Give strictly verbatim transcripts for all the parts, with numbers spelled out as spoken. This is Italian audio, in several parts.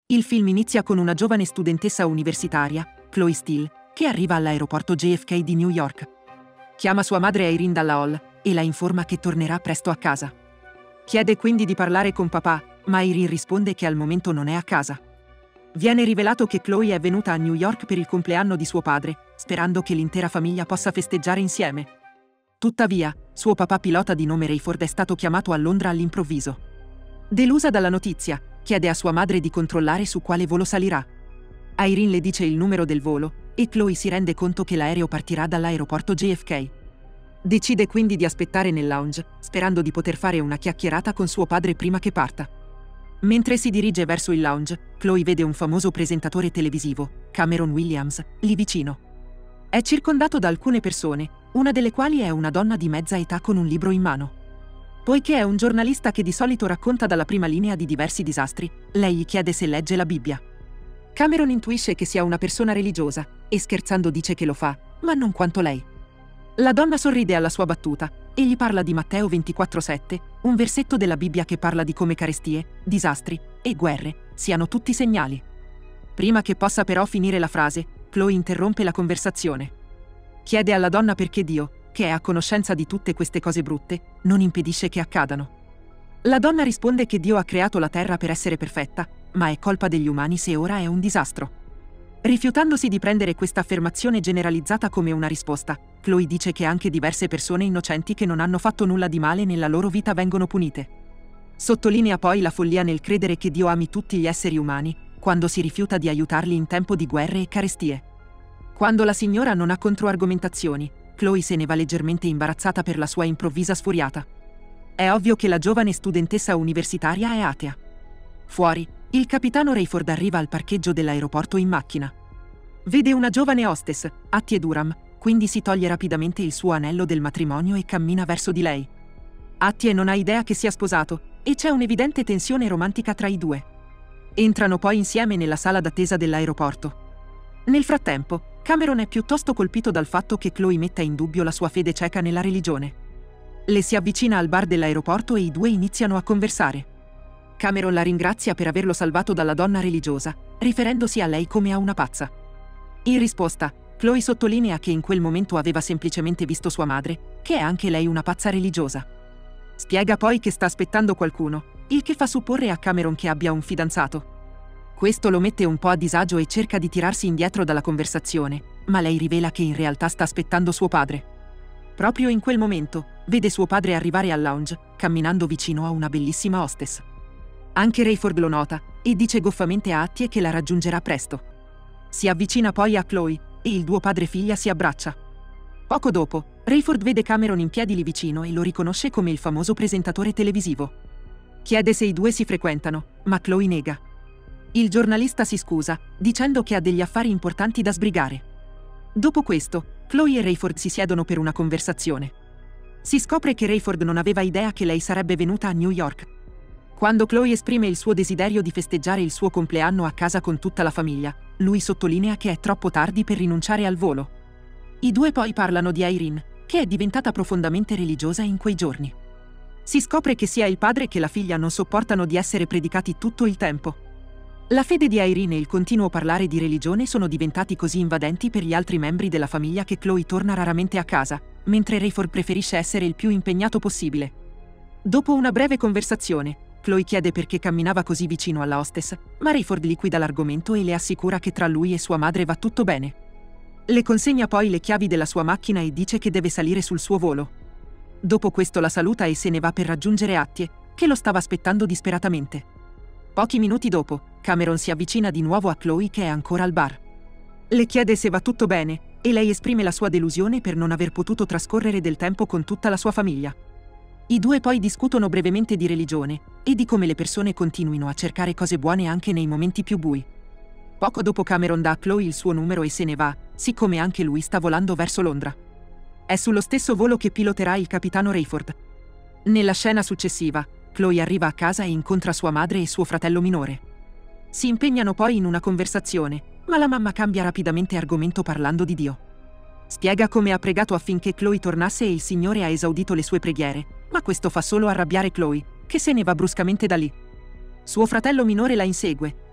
Il film inizia con una giovane studentessa universitaria, Chloe Steele, che arriva all'aeroporto J F K di New York. Chiama sua madre Irene dalla hall e la informa che tornerà presto a casa. Chiede quindi di parlare con papà, ma Irene risponde che al momento non è a casa. Viene rivelato che Chloe è venuta a New York per il compleanno di suo padre, sperando che l'intera famiglia possa festeggiare insieme. Tuttavia, suo papà pilota di nome Rayford è stato chiamato a Londra all'improvviso. Delusa dalla notizia, chiede a sua madre di controllare su quale volo salirà. Irene le dice il numero del volo e Chloe si rende conto che l'aereo partirà dall'aeroporto J F K. Decide quindi di aspettare nel lounge, sperando di poter fare una chiacchierata con suo padre prima che parta. Mentre si dirige verso il lounge, Chloe vede un famoso presentatore televisivo, Cameron Williams, lì vicino. È circondato da alcune persone, una delle quali è una donna di mezza età con un libro in mano. Poiché è un giornalista che di solito racconta dalla prima linea di diversi disastri, lei gli chiede se legge la Bibbia. Cameron intuisce che sia una persona religiosa e scherzando dice che lo fa, ma non quanto lei. La donna sorride alla sua battuta e gli parla di Matteo ventiquattro sette, un versetto della Bibbia che parla di come carestie, disastri e guerre siano tutti segnali. Prima che possa però finire la frase, Chloe interrompe la conversazione. Chiede alla donna perché Dio, che è a conoscenza di tutte queste cose brutte, non impedisce che accadano. La donna risponde che Dio ha creato la terra per essere perfetta, ma è colpa degli umani se ora è un disastro. Rifiutandosi di prendere questa affermazione generalizzata come una risposta, Chloe dice che anche diverse persone innocenti che non hanno fatto nulla di male nella loro vita vengono punite. Sottolinea poi la follia nel credere che Dio ami tutti gli esseri umani, quando si rifiuta di aiutarli in tempo di guerre e carestie. Quando la signora non ha controargomentazioni, Chloe se ne va leggermente imbarazzata per la sua improvvisa sfuriata. È ovvio che la giovane studentessa universitaria è atea. Fuori, il capitano Rayford arriva al parcheggio dell'aeroporto in macchina. Vede una giovane hostess, Hattie Durham, quindi si toglie rapidamente il suo anello del matrimonio e cammina verso di lei. Hattie non ha idea che sia sposato e c'è un'evidente tensione romantica tra i due. Entrano poi insieme nella sala d'attesa dell'aeroporto. Nel frattempo, Cameron è piuttosto colpito dal fatto che Chloe metta in dubbio la sua fede cieca nella religione. Le si avvicina al bar dell'aeroporto e i due iniziano a conversare. Cameron la ringrazia per averlo salvato dalla donna religiosa, riferendosi a lei come a una pazza. In risposta, Chloe sottolinea che in quel momento aveva semplicemente visto sua madre, che è anche lei una pazza religiosa. Spiega poi che sta aspettando qualcuno, il che fa supporre a Cameron che abbia un fidanzato. Questo lo mette un po' a disagio e cerca di tirarsi indietro dalla conversazione, ma lei rivela che in realtà sta aspettando suo padre. Proprio in quel momento, vede suo padre arrivare al lounge, camminando vicino a una bellissima hostess. Anche Rayford lo nota e dice goffamente a Hattie che la raggiungerà presto. Si avvicina poi a Chloe e il duo padre-figlia si abbraccia. Poco dopo, Rayford vede Cameron in piedi lì vicino e lo riconosce come il famoso presentatore televisivo. Chiede se i due si frequentano, ma Chloe nega. Il giornalista si scusa, dicendo che ha degli affari importanti da sbrigare. Dopo questo, Chloe e Rayford si siedono per una conversazione. Si scopre che Rayford non aveva idea che lei sarebbe venuta a New York. Quando Chloe esprime il suo desiderio di festeggiare il suo compleanno a casa con tutta la famiglia, lui sottolinea che è troppo tardi per rinunciare al volo. I due poi parlano di Irene, che è diventata profondamente religiosa in quei giorni. Si scopre che sia il padre che la figlia non sopportano di essere predicati tutto il tempo. La fede di Irene e il continuo parlare di religione sono diventati così invadenti per gli altri membri della famiglia che Chloe torna raramente a casa, mentre Rayford preferisce essere il più impegnato possibile. Dopo una breve conversazione, Chloe chiede perché camminava così vicino alla hostess, ma Rayford liquida l'argomento e le assicura che tra lui e sua madre va tutto bene. Le consegna poi le chiavi della sua macchina e dice che deve salire sul suo volo. Dopo questo la saluta e se ne va per raggiungere Hattie, che lo stava aspettando disperatamente. Pochi minuti dopo, Cameron si avvicina di nuovo a Chloe che è ancora al bar. Le chiede se va tutto bene e lei esprime la sua delusione per non aver potuto trascorrere del tempo con tutta la sua famiglia. I due poi discutono brevemente di religione e di come le persone continuino a cercare cose buone anche nei momenti più bui. Poco dopo Cameron dà a Chloe il suo numero e se ne va, siccome anche lui sta volando verso Londra. È sullo stesso volo che piloterà il capitano Rayford. Nella scena successiva, Chloe arriva a casa e incontra sua madre e suo fratello minore. Si impegnano poi in una conversazione, ma la mamma cambia rapidamente argomento parlando di Dio. Spiega come ha pregato affinché Chloe tornasse e il Signore ha esaudito le sue preghiere, ma questo fa solo arrabbiare Chloe, che se ne va bruscamente da lì. Suo fratello minore la insegue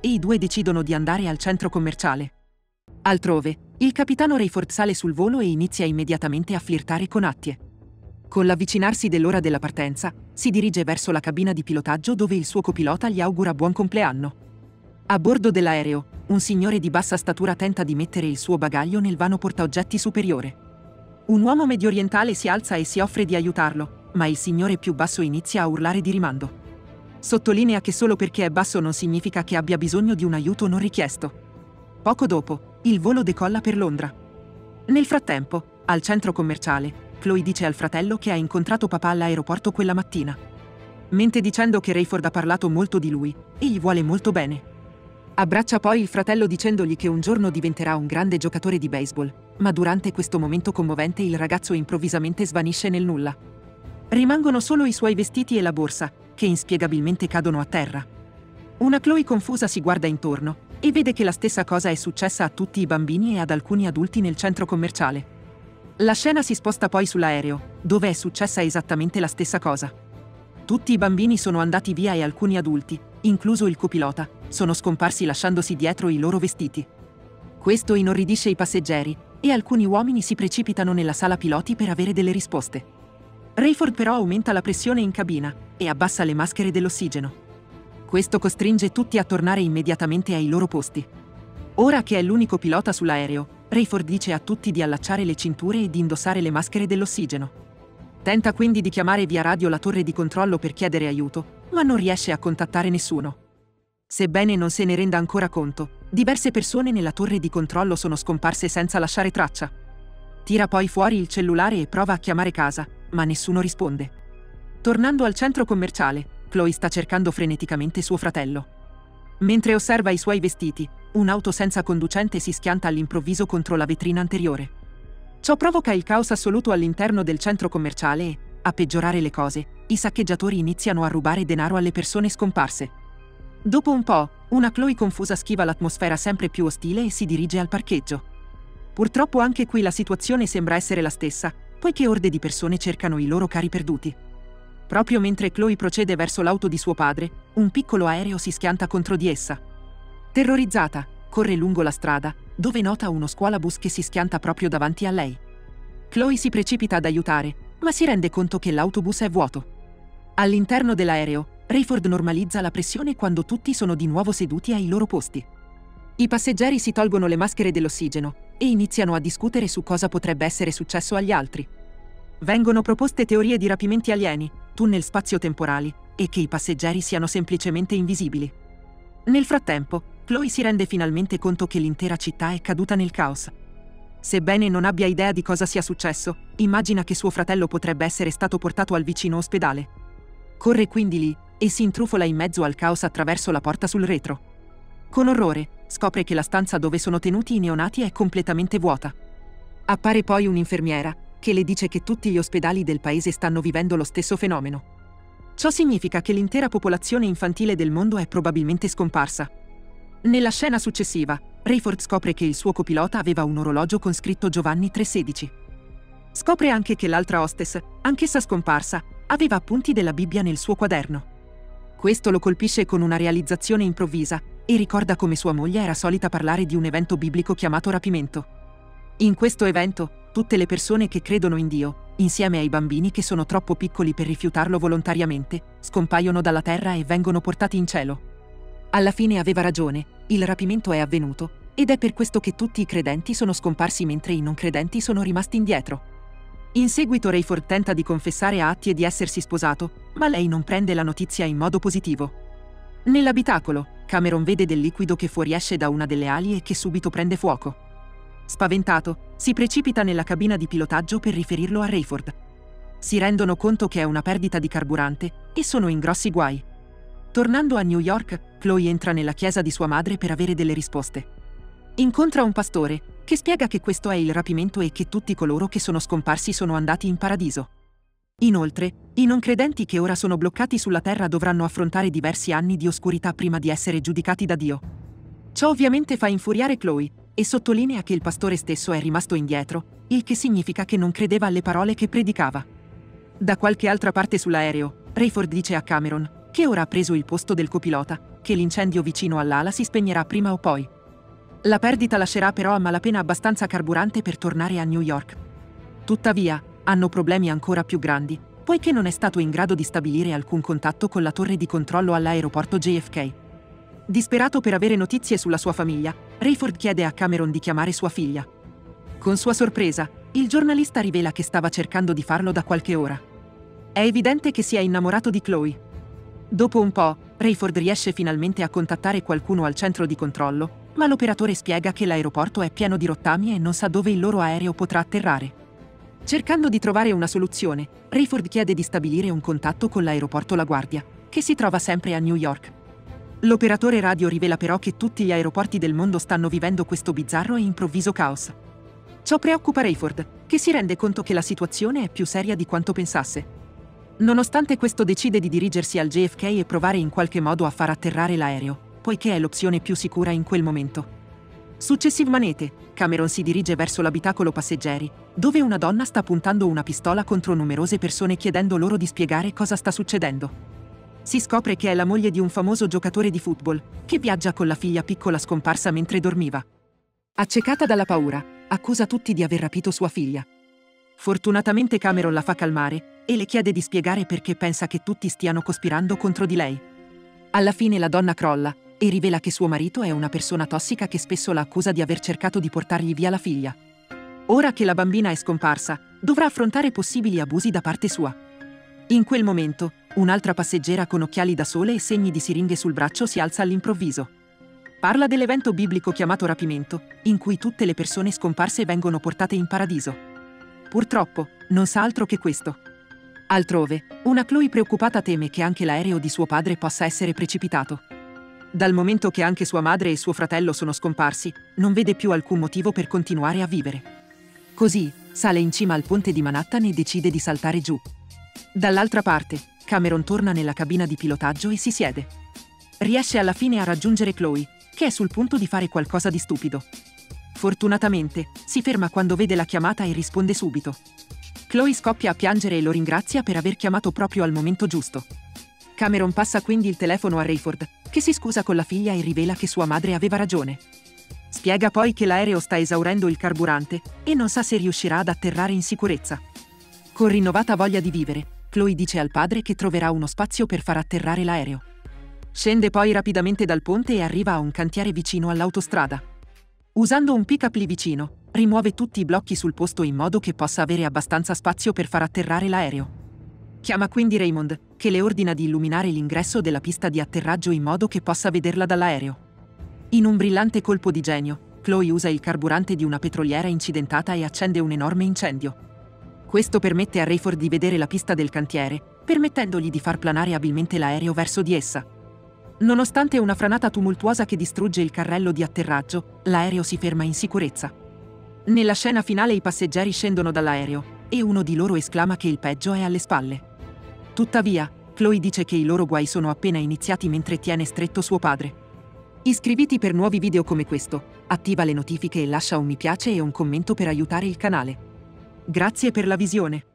e i due decidono di andare al centro commerciale. Altrove, il capitano Rayford sale sul volo e inizia immediatamente a flirtare con Attie. Con l'avvicinarsi dell'ora della partenza, si dirige verso la cabina di pilotaggio dove il suo copilota gli augura buon compleanno. A bordo dell'aereo, un signore di bassa statura tenta di mettere il suo bagaglio nel vano portaoggetti superiore. Un uomo mediorientale si alza e si offre di aiutarlo, ma il signore più basso inizia a urlare di rimando. Sottolinea che solo perché è basso non significa che abbia bisogno di un aiuto non richiesto. Poco dopo, il volo decolla per Londra. Nel frattempo, al centro commerciale, Chloe dice al fratello che ha incontrato papà all'aeroporto quella mattina. Mente dicendo che Rayford ha parlato molto di lui e gli vuole molto bene. Abbraccia poi il fratello dicendogli che un giorno diventerà un grande giocatore di baseball, ma durante questo momento commovente il ragazzo improvvisamente svanisce nel nulla. Rimangono solo i suoi vestiti e la borsa, che inspiegabilmente cadono a terra. Una Chloe confusa si guarda intorno e vede che la stessa cosa è successa a tutti i bambini e ad alcuni adulti nel centro commerciale. La scena si sposta poi sull'aereo, dove è successa esattamente la stessa cosa. Tutti i bambini sono andati via e alcuni adulti, incluso il copilota, sono scomparsi lasciandosi dietro i loro vestiti. Questo inorridisce i passeggeri e alcuni uomini si precipitano nella sala piloti per avere delle risposte. Rayford però aumenta la pressione in cabina e abbassa le maschere dell'ossigeno. Questo costringe tutti a tornare immediatamente ai loro posti. Ora che è l'unico pilota sull'aereo, Rayford dice a tutti di allacciare le cinture e di indossare le maschere dell'ossigeno. Tenta quindi di chiamare via radio la torre di controllo per chiedere aiuto, ma non riesce a contattare nessuno. Sebbene non se ne renda ancora conto, diverse persone nella torre di controllo sono scomparse senza lasciare traccia. Tira poi fuori il cellulare e prova a chiamare casa, ma nessuno risponde. Tornando al centro commerciale, Chloe sta cercando freneticamente suo fratello. Mentre osserva i suoi vestiti, un'auto senza conducente si schianta all'improvviso contro la vetrina anteriore. Ciò provoca il caos assoluto all'interno del centro commerciale e, a peggiorare le cose, i saccheggiatori iniziano a rubare denaro alle persone scomparse. Dopo un po', una Chloe confusa schiva l'atmosfera sempre più ostile e si dirige al parcheggio. Purtroppo anche qui la situazione sembra essere la stessa, poiché orde di persone cercano i loro cari perduti. Proprio mentre Chloe procede verso l'auto di suo padre, un piccolo aereo si schianta contro di essa. Terrorizzata, corre lungo la strada, dove nota uno scuolabus che si schianta proprio davanti a lei. Chloe si precipita ad aiutare, ma si rende conto che l'autobus è vuoto. All'interno dell'aereo, Rayford normalizza la pressione quando tutti sono di nuovo seduti ai loro posti. I passeggeri si tolgono le maschere dell'ossigeno e iniziano a discutere su cosa potrebbe essere successo agli altri. Vengono proposte teorie di rapimenti alieni, tunnel spazio-temporali e che i passeggeri siano semplicemente invisibili. Nel frattempo, Chloe si rende finalmente conto che l'intera città è caduta nel caos. Sebbene non abbia idea di cosa sia successo, immagina che suo fratello potrebbe essere stato portato al vicino ospedale. Corre quindi lì e si intrufola in mezzo al caos attraverso la porta sul retro. Con orrore, scopre che la stanza dove sono tenuti i neonati è completamente vuota. Appare poi un'infermiera, che le dice che tutti gli ospedali del paese stanno vivendo lo stesso fenomeno. Ciò significa che l'intera popolazione infantile del mondo è probabilmente scomparsa. Nella scena successiva, Rayford scopre che il suo copilota aveva un orologio con scritto Giovanni tre sedici. Scopre anche che l'altra hostess, anch'essa scomparsa, aveva appunti della Bibbia nel suo quaderno. Questo lo colpisce con una realizzazione improvvisa e ricorda come sua moglie era solita parlare di un evento biblico chiamato rapimento. In questo evento, tutte le persone che credono in Dio, insieme ai bambini che sono troppo piccoli per rifiutarlo volontariamente, scompaiono dalla terra e vengono portati in cielo. Alla fine aveva ragione, il rapimento è avvenuto, ed è per questo che tutti i credenti sono scomparsi mentre i non credenti sono rimasti indietro. In seguito Rayford tenta di confessare a Attie di essersi sposato, ma lei non prende la notizia in modo positivo. Nell'abitacolo, Cameron vede del liquido che fuoriesce da una delle ali e che subito prende fuoco. Spaventato, si precipita nella cabina di pilotaggio per riferirlo a Rayford. Si rendono conto che è una perdita di carburante e sono in grossi guai. Tornando a New York, Chloe entra nella chiesa di sua madre per avere delle risposte. Incontra un pastore, che spiega che questo è il rapimento e che tutti coloro che sono scomparsi sono andati in paradiso. Inoltre, i non credenti che ora sono bloccati sulla terra dovranno affrontare diversi anni di oscurità prima di essere giudicati da Dio. Ciò ovviamente fa infuriare Chloe, e sottolinea che il pastore stesso è rimasto indietro, il che significa che non credeva alle parole che predicava. Da qualche altra parte sull'aereo, Rayford dice a Cameron, che ora ha preso il posto del copilota, che l'incendio vicino all'ala si spegnerà prima o poi. La perdita lascerà però a malapena abbastanza carburante per tornare a New York. Tuttavia, hanno problemi ancora più grandi, poiché non è stato in grado di stabilire alcun contatto con la torre di controllo all'aeroporto J F K. Disperato per avere notizie sulla sua famiglia, Rayford chiede a Cameron di chiamare sua figlia. Con sua sorpresa, il giornalista rivela che stava cercando di farlo da qualche ora. È evidente che si è innamorato di Chloe. Dopo un po', Rayford riesce finalmente a contattare qualcuno al centro di controllo, ma l'operatore spiega che l'aeroporto è pieno di rottami e non sa dove il loro aereo potrà atterrare. Cercando di trovare una soluzione, Rayford chiede di stabilire un contatto con l'aeroporto La Guardia, che si trova sempre a New York. L'operatore radio rivela però che tutti gli aeroporti del mondo stanno vivendo questo bizzarro e improvviso caos. Ciò preoccupa Rayford, che si rende conto che la situazione è più seria di quanto pensasse. Nonostante questo decide di dirigersi al J F K e provare in qualche modo a far atterrare l'aereo, poiché è l'opzione più sicura in quel momento. Successivamente, Cameron si dirige verso l'abitacolo passeggeri, dove una donna sta puntando una pistola contro numerose persone chiedendo loro di spiegare cosa sta succedendo. Si scopre che è la moglie di un famoso giocatore di football, che viaggia con la figlia piccola scomparsa mentre dormiva. Accecata dalla paura, accusa tutti di aver rapito sua figlia. Fortunatamente Cameron la fa calmare e le chiede di spiegare perché pensa che tutti stiano cospirando contro di lei. Alla fine la donna crolla e rivela che suo marito è una persona tossica che spesso la accusa di aver cercato di portargli via la figlia. Ora che la bambina è scomparsa, dovrà affrontare possibili abusi da parte sua. In quel momento, un'altra passeggera con occhiali da sole e segni di siringhe sul braccio si alza all'improvviso. Parla dell'evento biblico chiamato rapimento, in cui tutte le persone scomparse vengono portate in paradiso. Purtroppo, non sa altro che questo. Altrove, una Chloe preoccupata teme che anche l'aereo di suo padre possa essere precipitato. Dal momento che anche sua madre e suo fratello sono scomparsi, non vede più alcun motivo per continuare a vivere. Così, sale in cima al ponte di Manhattan e decide di saltare giù. Dall'altra parte, Cameron torna nella cabina di pilotaggio e si siede. Riesce alla fine a raggiungere Chloe, che è sul punto di fare qualcosa di stupido. Fortunatamente, si ferma quando vede la chiamata e risponde subito. Chloe scoppia a piangere e lo ringrazia per aver chiamato proprio al momento giusto. Cameron passa quindi il telefono a Rayford, che si scusa con la figlia e rivela che sua madre aveva ragione. Spiega poi che l'aereo sta esaurendo il carburante e non sa se riuscirà ad atterrare in sicurezza. Con rinnovata voglia di vivere, Chloe dice al padre che troverà uno spazio per far atterrare l'aereo. Scende poi rapidamente dal ponte e arriva a un cantiere vicino all'autostrada. Usando un pick-up lì vicino, rimuove tutti i blocchi sul posto in modo che possa avere abbastanza spazio per far atterrare l'aereo. Chiama quindi Raymond, che le ordina di illuminare l'ingresso della pista di atterraggio in modo che possa vederla dall'aereo. In un brillante colpo di genio, Chloe usa il carburante di una petroliera incidentata e accende un enorme incendio. Questo permette a Rayford di vedere la pista del cantiere, permettendogli di far planare abilmente l'aereo verso di essa. Nonostante una franata tumultuosa che distrugge il carrello di atterraggio, l'aereo si ferma in sicurezza. Nella scena finale i passeggeri scendono dall'aereo e uno di loro esclama che il peggio è alle spalle. Tuttavia, Chloe dice che i loro guai sono appena iniziati mentre tiene stretto suo padre. Iscriviti per nuovi video come questo, attiva le notifiche e lascia un mi piace e un commento per aiutare il canale. Grazie per la visione.